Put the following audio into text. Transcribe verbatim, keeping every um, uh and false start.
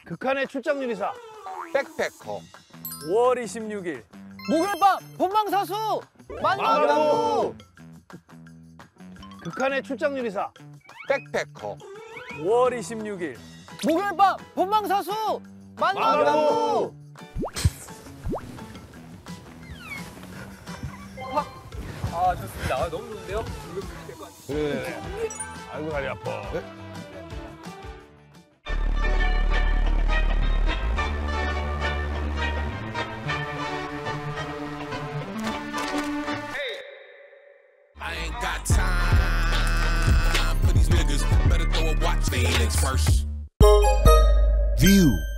극한의 출장 요리사 백패커. 오월 이십육일 목요일 밤 본방사수 만나고. 극한의 출장 요리사 백패커. 오월 이십육일 목요일 밤 본방사수 만나고. 아 좋습니다. 아, 너무 좋은데요? 그래. 아이고 다리 아파. I ain't got time for these niggas. Better throw a watch Phoenix first. View.